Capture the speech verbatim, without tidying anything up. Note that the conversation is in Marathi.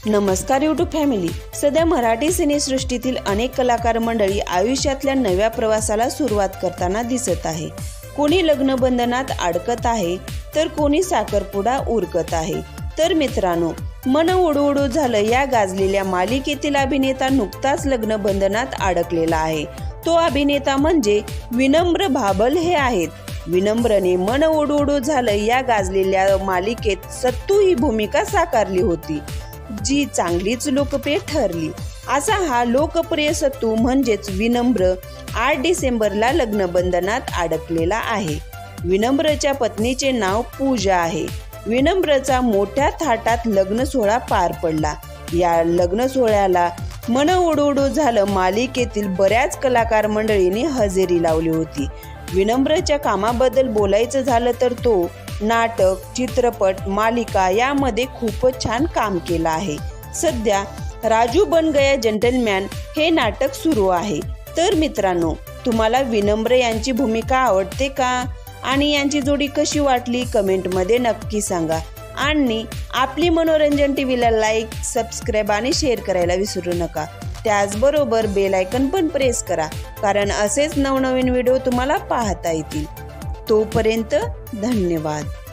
नमस्कार यूट्यूब फॅमिली। सध्या मराठी सिनेसृष्टीतील अनेक कलाकार मंडळी आयुष्यातल्या नव्या प्रवासाला सुरुवात करताना दिसत आहे। कोणी लग्न बंधनात अडकत आहे तर कोणी साखरपुडा उरकत आहे। तर मित्रांनो, मन उडू उडू झालं या गाजलेल्या मालिकेतील अभिनेता नुकताच लग्न बंधनात अडकलेला आहे। तो अभिनेता म्हणजे विनम्र भाबल हे आहेत। विनम्रने मन उडू उडू झालं या गाजलेल्या मालिकेत सत्तू ही भूमिका साकारली होती, जी चांगलीच लोकप्रिय ठरली। असा हा लोकप्रिय सत्तू म्हणजेच विनम्र आठ डिसेंबरला लग्न बंधनात अडकलेला आहे। विनम्रच्या पत्नीचे नाव पूजा आहे। विनम्रचा मोठ्या थाटात लग्न सोहळा पार पडला। या लग्न सोहळ्याला मन उडू उडू झालं मालिकेतील बऱ्याच कलाकार मंडळींनी हजेरी लावली होती। विनम्रच्या कामाबद्दल बोलायचं झालं तर तो नाटक, चित्रपट, मालिका यामध्ये खूपच छान काम केलं आहे। सध्या राजू बन गया जेंटलमॅन हे नाटक सुरू आहे। तर मित्रांनो, तुम्हाला विनम्र यांची भूमिका आवडते का आणि यांची जोडी कशी वाटली कमेंटमध्ये नक्की सांगा। आणि आपली मनोरंजन टीव्हीला लाईक, सबस्क्राईब आणि शेअर करायला विसरू नका। त्याचबरोबर बेल आयकन पण प्रेस करा, कारण असेच नवनवीन व्हिडिओ तुम्हाला पाहता येतील। तोपर्यंत धन्यवाद।